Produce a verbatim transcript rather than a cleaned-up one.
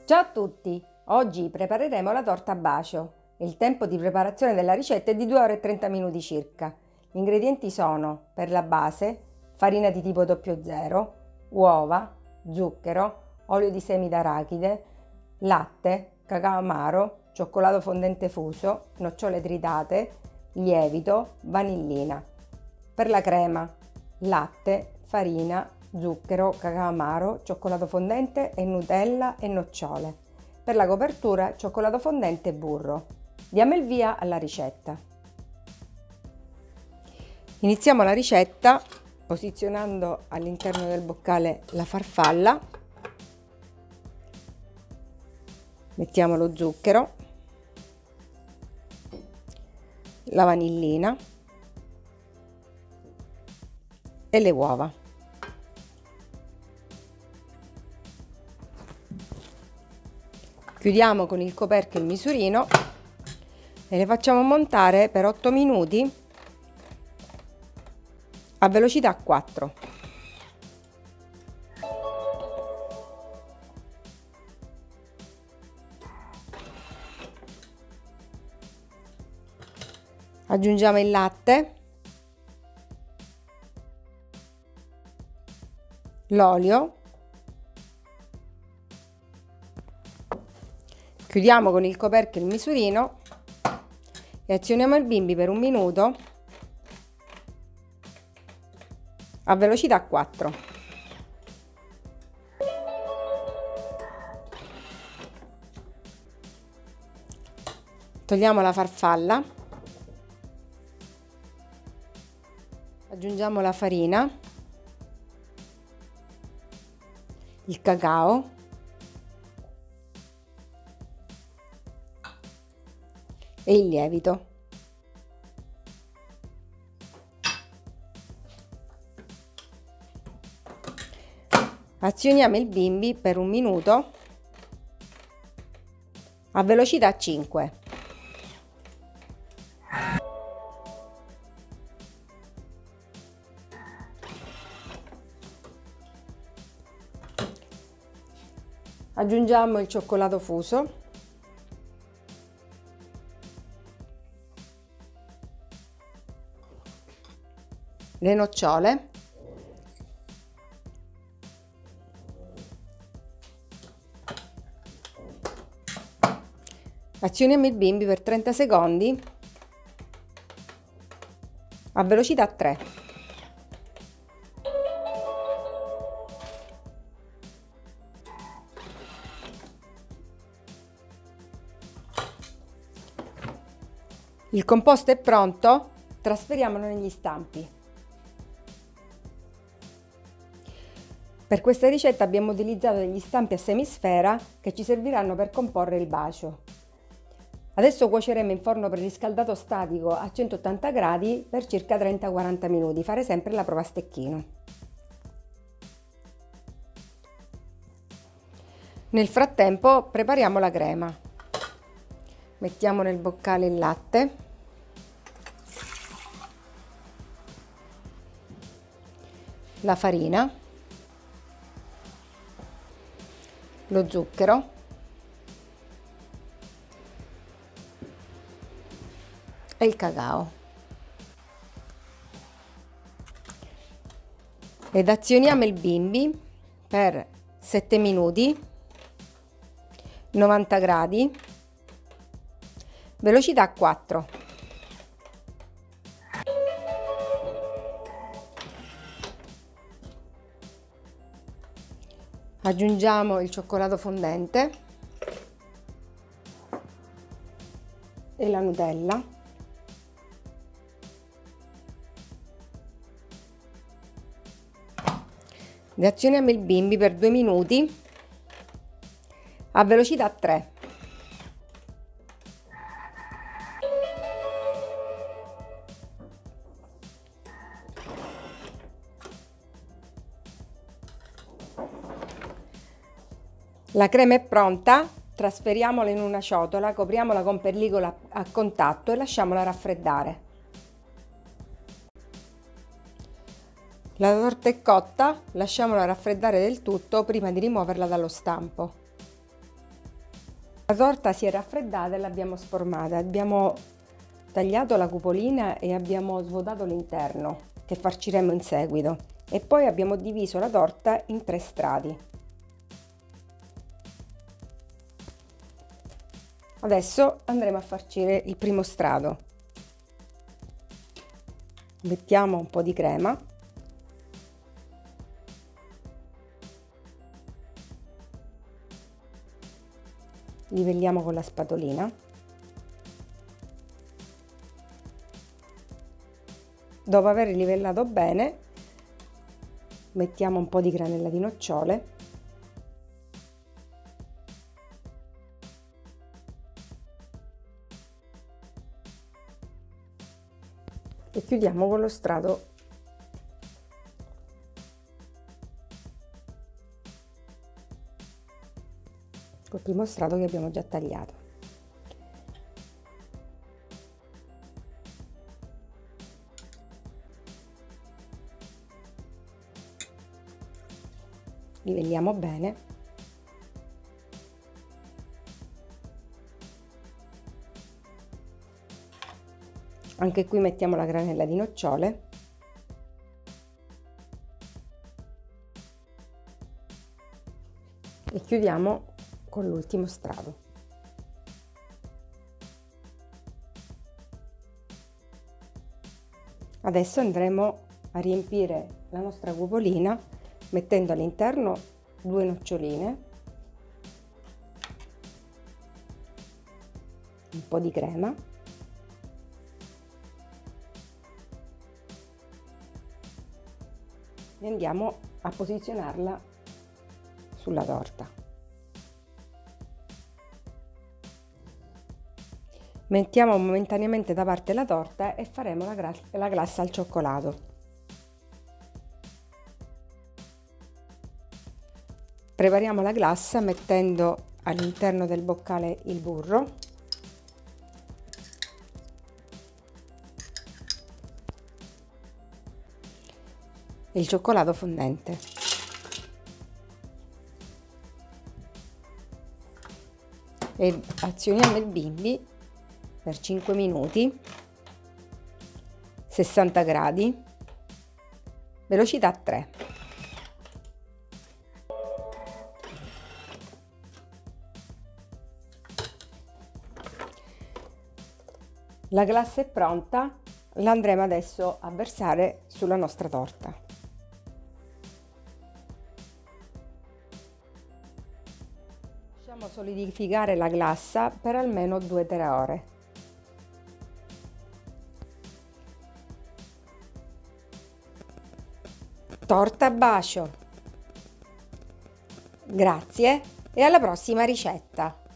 Ciao a tutti! Oggi prepareremo la torta a bacio. Il tempo di preparazione della ricetta è di due ore e trenta minuti circa. Gli ingredienti sono, per la base, farina di tipo zero zero, uova, zucchero, olio di semi d'arachide, latte, cacao amaro, cioccolato fondente fuso, nocciole tritate, lievito, vanillina. Per la crema, latte, farina, zucchero, cacao amaro, cioccolato fondente e Nutella e nocciole. Per la copertura, cioccolato fondente e burro. Diamo il via alla ricetta. Iniziamo la ricetta posizionando all'interno del boccale la farfalla. Mettiamo lo zucchero, la vanillina e le uova. Chiudiamo con il coperchio il misurino e le facciamo montare per otto minuti a velocità quattro. Aggiungiamo il latte, l'olio, chiudiamo con il coperchio il misurino e azioniamo il bimbi per un minuto a velocità quattro. Togliamo la farfalla, aggiungiamo la farina, il cacao e il lievito. Azioniamo il bimbi per un minuto a velocità cinque. Aggiungiamo il cioccolato fuso, le nocciole, azioniamo il bimbi per trenta secondi a velocità tre. Il composto è pronto, trasferiamolo negli stampi. Per questa ricetta abbiamo utilizzato degli stampi a semisfera che ci serviranno per comporre il bacio. Adesso cuoceremo in forno preriscaldato statico a centottanta gradi per circa trenta quaranta minuti. Fare sempre la prova a stecchino. Nel frattempo prepariamo la crema. Mettiamo nel boccale il latte, la farina, lo zucchero e il cacao ed azioniamo il bimbi per sette minuti, novanta gradi, velocità quattro. Aggiungiamo il cioccolato fondente e la Nutella. Ed azioniamo il bimbi per due minuti a velocità tre. La crema è pronta, trasferiamola in una ciotola, copriamola con pellicola a contatto e lasciamola raffreddare. La torta è cotta, lasciamola raffreddare del tutto prima di rimuoverla dallo stampo. La torta si è raffreddata e l'abbiamo sformata. Abbiamo tagliato la cupolina e abbiamo svuotato l'interno, che farciremo in seguito. E poi abbiamo diviso la torta in tre strati. Adesso andremo a farcire il primo strato. Mettiamo un po' di crema. Livelliamo con la spatolina. Dopo aver livellato bene, mettiamo un po' di granella di nocciole e chiudiamo con lo strato col primo strato che abbiamo già tagliato. Livelliamo bene. Anche qui mettiamo la granella di nocciole. E chiudiamo con l'ultimo strato. Adesso andremo a riempire la nostra cupolina mettendo all'interno due noccioline, un po' di crema e andiamo a posizionarla sulla torta. Mettiamo momentaneamente da parte la torta e faremo la, la glassa al cioccolato. Prepariamo la glassa mettendo all'interno del boccale il burro, e il cioccolato fondente. E azioniamo il bimbi per cinque minuti, sessanta gradi, velocità tre. La glassa è pronta, la andremo adesso a versare sulla nostra torta. Lasciamo solidificare la glassa per almeno due tre ore. Torta a bacio! Grazie e alla prossima ricetta!